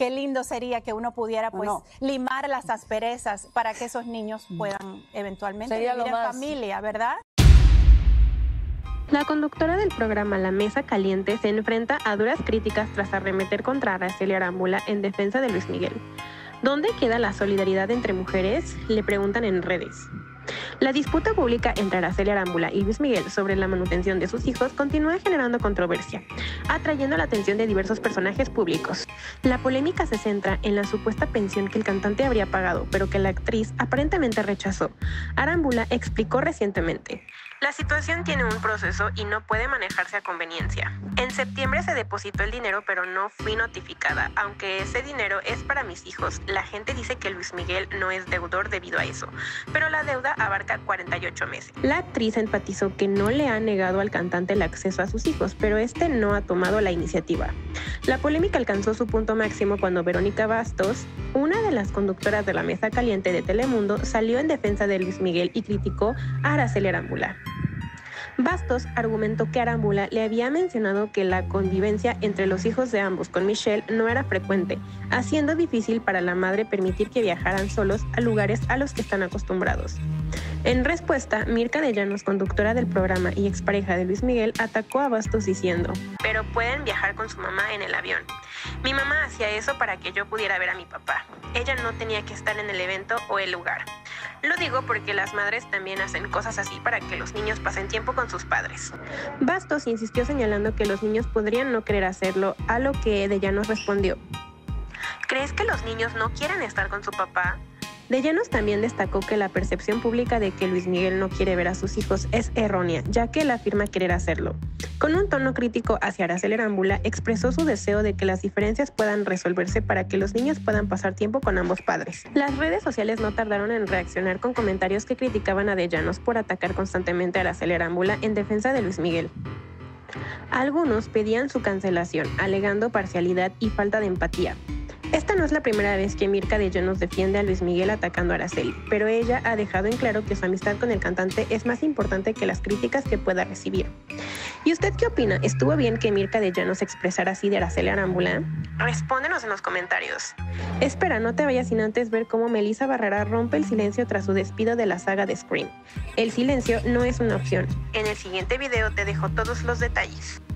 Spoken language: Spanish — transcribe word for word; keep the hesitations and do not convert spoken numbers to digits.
qué lindo sería que uno pudiera pues no. limar las asperezas para que esos niños puedan eventualmente Sería vivir lo en más... familia, ¿verdad? La conductora del programa La Mesa Caliente se enfrenta a duras críticas tras arremeter contra Araceli Arámbula en defensa de Luis Miguel. ¿Dónde queda la solidaridad entre mujeres?, le preguntan en redes. La disputa pública entre Araceli Arámbula y Luis Miguel sobre la manutención de sus hijos continúa generando controversia, atrayendo la atención de diversos personajes públicos. La polémica se centra en la supuesta pensión que el cantante habría pagado, pero que la actriz aparentemente rechazó. Arámbula explicó recientemente: la situación tiene un proceso y no puede manejarse a conveniencia. En septiembre se depositó el dinero, pero no fui notificada. Aunque ese dinero es para mis hijos, la gente dice que Luis Miguel no es deudor debido a eso, pero la deuda abarca cuarenta y ocho meses. La actriz enfatizó que no le ha negado al cantante el acceso a sus hijos, pero este no ha tomado la iniciativa. La polémica alcanzó su punto máximo cuando Verónica Bastos, una de las conductoras de La Mesa Caliente de Telemundo, salió en defensa de Luis Miguel y criticó a Araceli Arámbula. Bastos argumentó que Arámbula le había mencionado que la convivencia entre los hijos de ambos con Michelle no era frecuente, haciendo difícil para la madre permitir que viajaran solos a lugares a los que están acostumbrados. En respuesta, Mirka de Llanos, conductora del programa y expareja de Luis Miguel, atacó a Bastos diciendo: pero pueden viajar con su mamá en el avión. Mi mamá hacía eso para que yo pudiera ver a mi papá. Ella no tenía que estar en el evento o el lugar. Lo digo porque las madres también hacen cosas así para que los niños pasen tiempo con sus padres. Bastos insistió señalando que los niños podrían no querer hacerlo, a lo que de Llanos respondió: ¿crees que los niños no quieren estar con su papá? De Llanos también destacó que la percepción pública de que Luis Miguel no quiere ver a sus hijos es errónea, ya que él afirma querer hacerlo. Con un tono crítico hacia Araceli Arámbula, expresó su deseo de que las diferencias puedan resolverse para que los niños puedan pasar tiempo con ambos padres. Las redes sociales no tardaron en reaccionar con comentarios que criticaban a De Llanos por atacar constantemente a Araceli Arámbula en defensa de Luis Miguel. Algunos pedían su cancelación, alegando parcialidad y falta de empatía. Esta no es la primera vez que Mirka de Llanos defiende a Luis Miguel atacando a Araceli, pero ella ha dejado en claro que su amistad con el cantante es más importante que las críticas que pueda recibir. ¿Y usted qué opina? ¿Estuvo bien que Mirka de Llanos expresara así de Araceli Arámbula? Respóndenos en los comentarios. Espera, no te vayas sin antes ver cómo Melissa Barrera rompe el silencio tras su despido de la saga de Scream. El silencio no es una opción. En el siguiente video te dejo todos los detalles.